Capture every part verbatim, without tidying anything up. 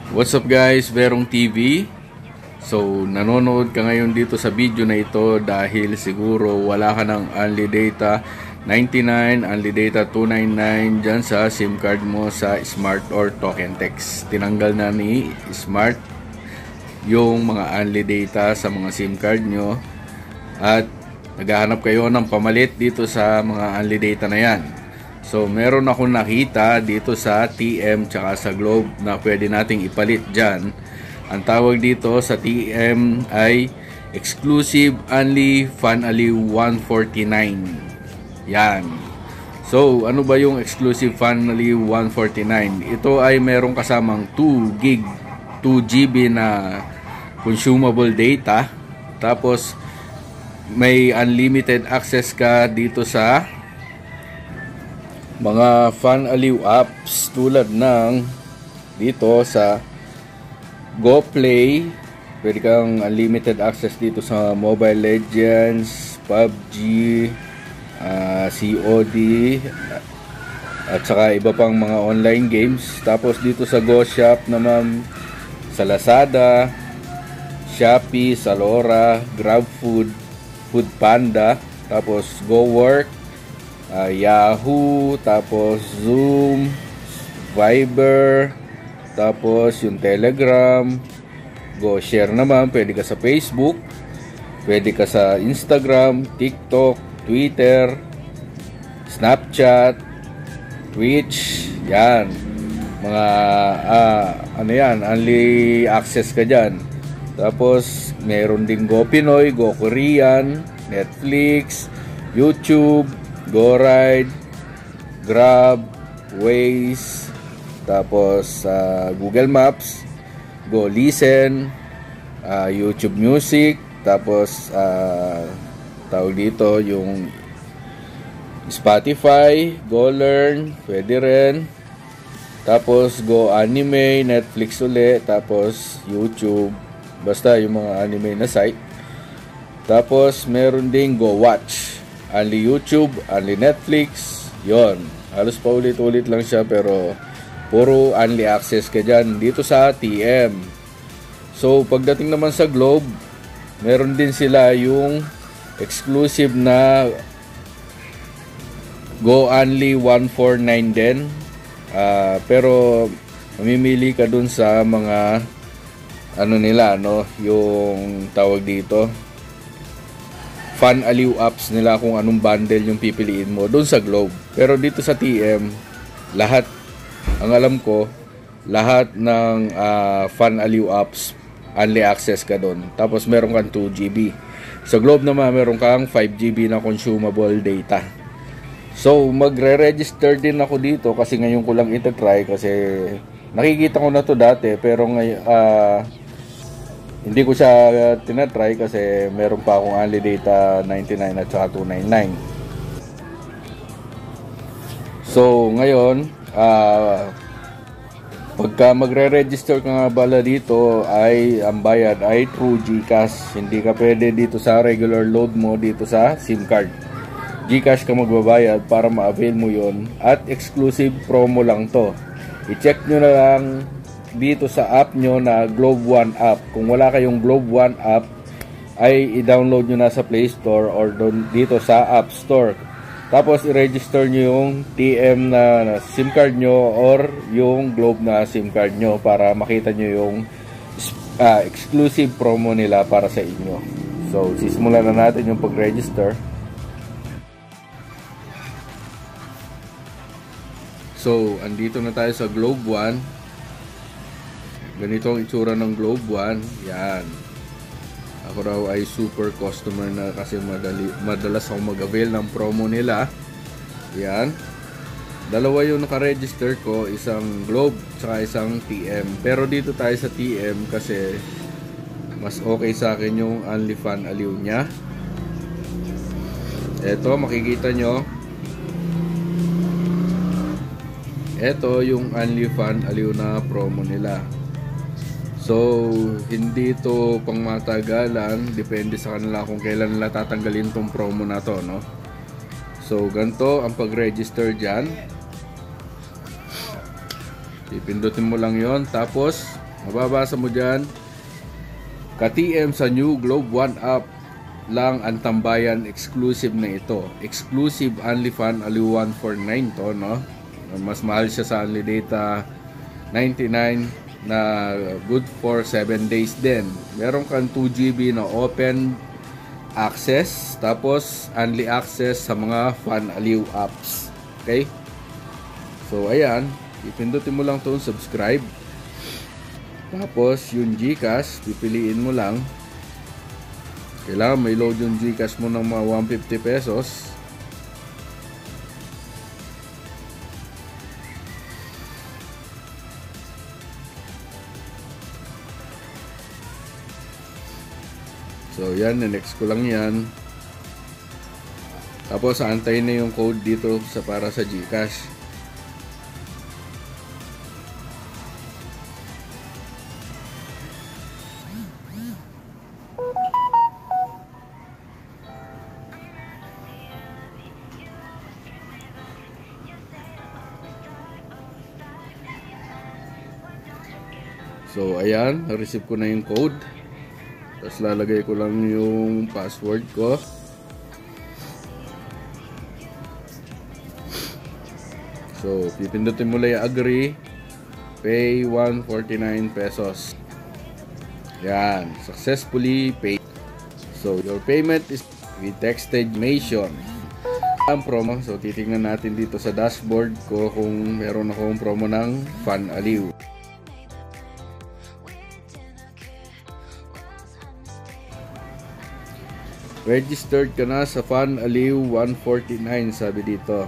What's up guys, Verong T V. So nanonood ka ngayon dito sa video na ito dahil siguro wala ka ng unli data ninety-nine, unli data two ninety-nine dyan sa SIM card mo sa Smart or Token Text. Tinanggal na ni Smart yung mga unli data sa mga SIM card nyo at naghahanap kayo ng pamalit dito sa mga unli data na yan. So, meron akong nakita dito sa T M tsaka sa Globe na pwede nating ipalit dyan. Ang tawag dito sa T M ay Exclusive Only Fun Aliw one forty-nine. Yan. So, ano ba yung Exclusive Fun Aliw one forty-nine? Ito ay merong kasamang two gig, two G B na consumable data. Tapos, may unlimited access ka dito sa mga Fun Aliw apps tulad ng dito sa GoPlay. Pwede kang unlimited access dito sa Mobile Legends, P U B G, uh, C O D at saka iba pang mga online games. Tapos dito sa GoShop naman, sa Lazada, Shopee, Zalora, GrabFood, Foodpanda, tapos GoWork, Uh, Yahoo, tapos Zoom, Viber, tapos yung Telegram, GoShare naman, pwede ka sa Facebook, pwede ka sa Instagram, TikTok, Twitter, Snapchat, Twitch, yan. Mga, uh, ano yan, only access ka dyan. Tapos, meron ding GoPinoy, GoKorean, Netflix, YouTube, GoRide, Grab, Waze, tapos uh, Google Maps, GoListen, uh, YouTube Music, tapos uh, tawag dito yung Spotify, GoLearn, pwede rin. Tapos GoAnime, Netflix ulit, tapos YouTube, basta yung mga anime na site. Tapos meron ding GoWatch. Only YouTube, only Netflix, yon. Halos paulit-ulit lang siya pero puro only access ka dyan dito sa T M. So, pagdating naman sa Globe, meron din sila yung exclusive na Go Only one forty-nine din. Uh, pero, mamimili ka dun sa mga ano nila, no? Yung tawag dito Fun Aliw apps nila kung anong bundle yung pipiliin mo doon sa Globe. Pero dito sa T M, lahat, ang alam ko, lahat ng uh, Fun Aliw apps, only access ka doon. Tapos meron kang two G B. Sa Globe naman, meron kang five G B na consumable data. So, magre-register din ako dito kasi ngayon ko lang ita-try kasi nakikita ko na to dati pero ngayon, uh, hindi ko siya uh, tinatry kasi meron pa akong only data ninety-nine at saka two ninety-nine. So, ngayon, uh, pagka magre-register ka nga bala dito, ay ang bayad ay through GCash. Hindi ka pwede dito sa regular load mo dito sa SIM card. GCash ka magbabayad para ma-avail mo yon at exclusive promo lang to. I-check nyo na lang dito sa app nyo na Globe One app. Kung wala kayong Globe One app, ay i-download nyo na sa Play Store or doon dito sa App Store. Tapos i-register nyo yung T M na, na SIM card nyo or yung Globe na SIM card nyo para makita nyo yung uh, exclusive promo nila para sa inyo. So, sisimulan na natin yung pag-register. So, andito na tayo sa Globe One. Ganito ang itsura ng Globe One. Yan. Ako raw ay super customer na kasi madali, madalas ako mag-avail ng promo nila. Yan. Dalawa yung naka-register ko. Isang Globe tsaka isang T M. Pero dito tayo sa T M kasi mas okay sa akin yung only Fun Aliw nya. Eto, makikita nyo. Eto yung only Fun Aliw na promo nila. So, hindi ito pang matagalan. Depende sa kanila kung kailan nila tatanggalin tong promo na to, no? So, ganito ang pag-register dyan. Pipindutin mo lang yon. Tapos Mababasa mo dyan, ka-T M sa New Globe One Up lang ang tambayan, exclusive na ito. Exclusive only fan aliw one forty-nine to, no? Mas mahal siya sa only data ninety-nine na good for seven days din. Meron kang two G B na open access, tapos only access sa mga fan aliw apps. Okay? So ayan, ipindutin mo lang to subscribe. Tapos yung GCash, pipiliin mo lang. Kailangan may load yung GCash mo ng mga one hundred fifty pesos. So yan, next ko lang yan. Tapos antayin na yung code dito sa para sa GCash. So ayan, na-receive ko na yung code. Tapos lalagay ko lang yung password ko. So pipindutin mo lang yung agree. Pay one forty-nine pesos. Yan, successfully paid. So your payment is with Textedmation. Ang promo, so titingnan natin dito sa dashboard ko kung meron akong promo ng Fan Aliw. Registered ka na sa Fan Aliw one forty-nine, sabi dito.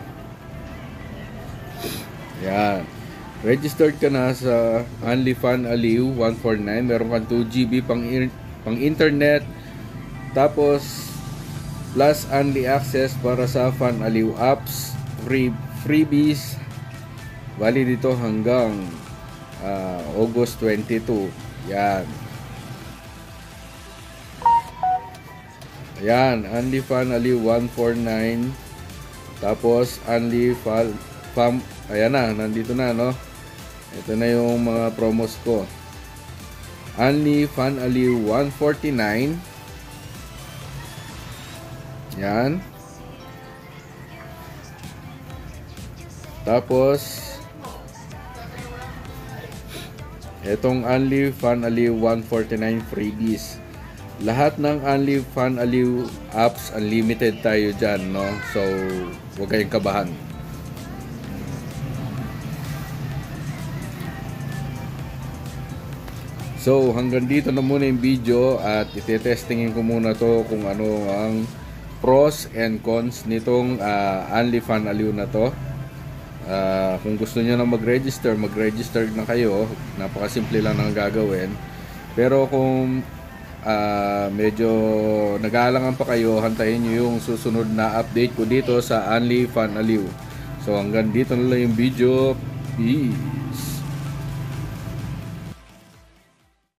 Yan. Registered ka na sa Only Fan Aliw one forty-nine. Meron kang two G B pang, pang internet. Tapos plus only access para sa Fan Aliw apps. Free, freebies. Bali dito hanggang uh, August twenty-two. Yan. Ayan, Only Fan Aliw one forty-nine. Tapos Only Fan Fam, ayan na, nandito na, no? Ito na yung mga promos ko. Only Fan Aliw one forty-nine. Yan. Tapos etong Only Fan Aliw one forty-nine freebies. Lahat ng Only Fan Aliw apps unlimited tayo dyan, no? So huwag kayong kabahan. So hanggang dito na muna yung video at itetestingin ko muna to kung ano ang pros and cons nitong uh, Only Fan Aliw na to. Uh, kung gusto nyo na mag-register, mag-register na kayo. Napakasimple lang ng gagawin. Pero kung uh, medyo nag-aalangan pa kayo, hantayin nyo yung susunod na update ko dito sa Only Fan Aliw. So hanggang dito na lang yung video. Peace!